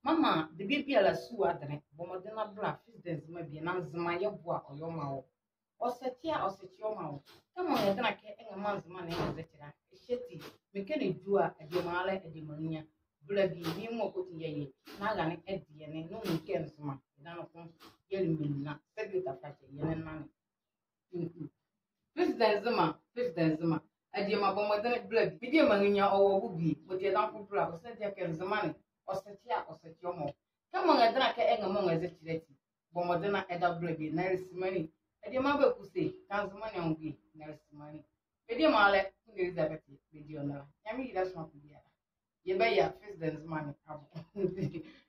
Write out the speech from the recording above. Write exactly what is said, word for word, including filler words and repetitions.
Mama, the baby ala su adre, bomodena bra, fizz may be an answer your boy or your mouth. Or set here or set your mouth. Come on, I can't get a man's money as a shetty. McKenny drew a demale a demonia. Blabby, me more putting ye. Nagan at the end, no one can smart. None of them yelling me not. Said with a fatty, yelling money. Fizz Zuma, Fizz Zuma. I dear my bomodena blab, be dear Mania or Wooby, but your uncle brother said there can the money. Or set here or set your mouth. Come on, I don't care among as a chitty. Bomodena edda blabby, nice money. I dear mother could say, counts money on me, nice money. Media Male, Elizabeth, Mediona. I mean, that's not the other. You buy your Fizz money.